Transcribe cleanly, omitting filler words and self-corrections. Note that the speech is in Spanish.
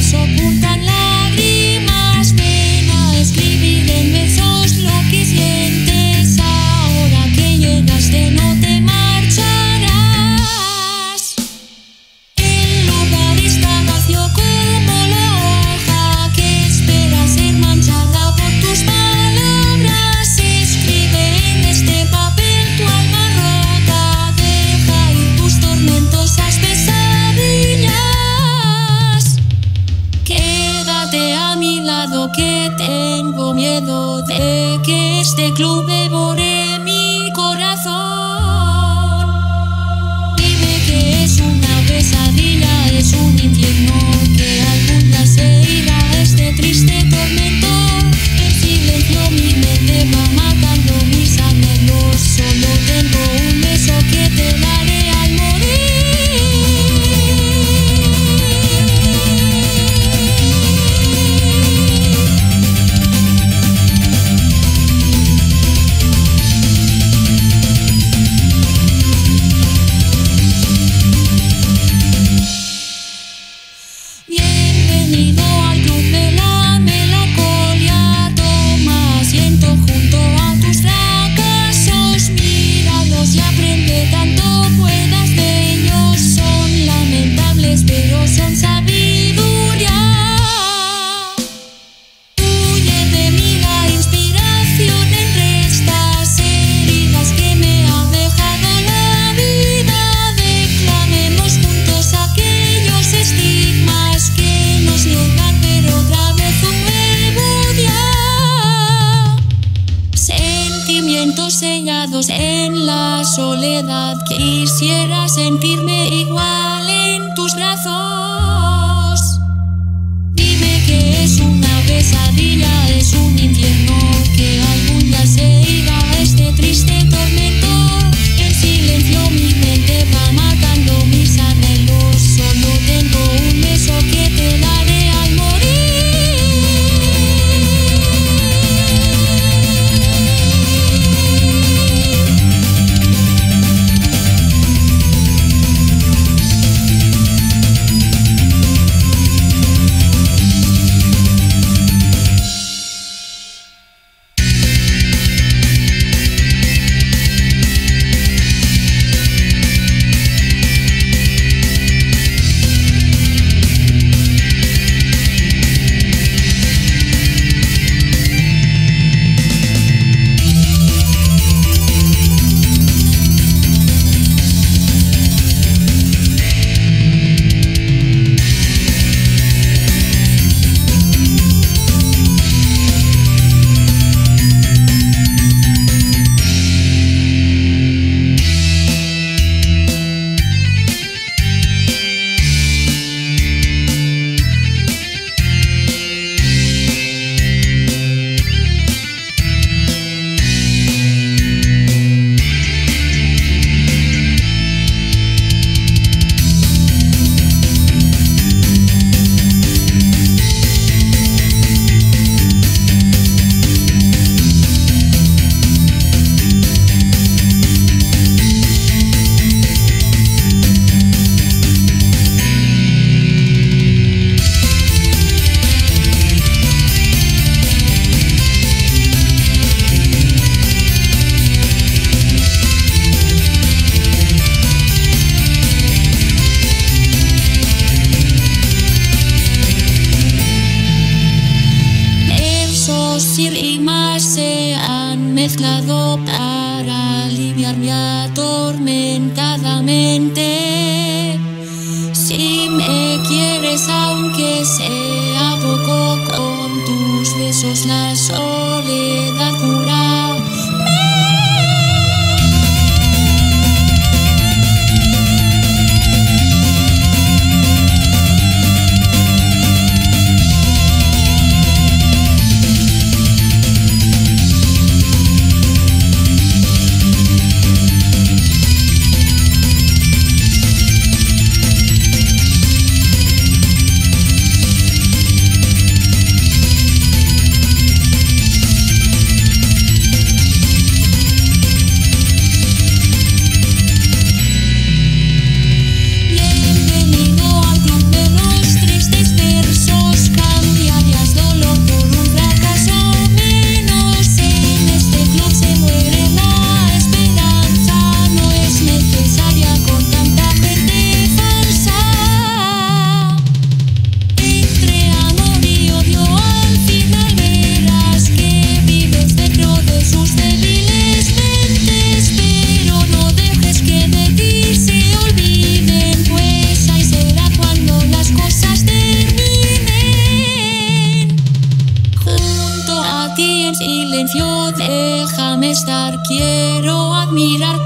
ocultan lágrimas. Ven a escribir en versos lo que sientes. Ahora que llegaste no te marcharás. El lugar está vacío como la hoja que espera ser manchada por tus palabras. Escribe en este papel tu alma rota. Deja ir tus tormentosas pesadillas. Quédate a mi lado que tengo miedo de que este club devore mi corazón. Dime que es una pesadilla, es un infierno que algún día se irá este triste tormento. En silencio mi mente va matando mis anhelos. Solo tengo un beso que te daré al morir. Bienvenido al club de la melancolía. Toma asiento junto a tus fracasos. Míralos y aprende tanto puedas de ellos. Son lamentables pero son sabiduría. Huye de mí la inspiración entre estas heridas que me han dejado la vida. Declamemos juntos aquellos estigmas que nos niegan ver otra vez un nuevo día. Sentimientos sellados en la soledad. Quisiera sentirme igual en tus brazos. Dime que es una pesadilla, es un infierno que algún día se irá este triste tormento. En silencio mi mente va matando mis anhelos. Solo tengo un beso que te daré al morir. Y rimas se han mezclado para aliviar mi atormentada mente. Si me quieres aunque sea poco, con tus besos la soledad cura. quiero admirar